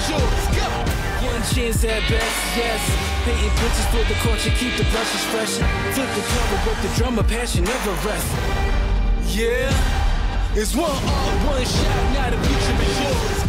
is yours. Go. One chance at best, yes. Painting pictures for the culture, keep the brushes fresh. Flip the cover, work the drummer, passion never rest. Yeah, it's one art, one shot, now the future is yours.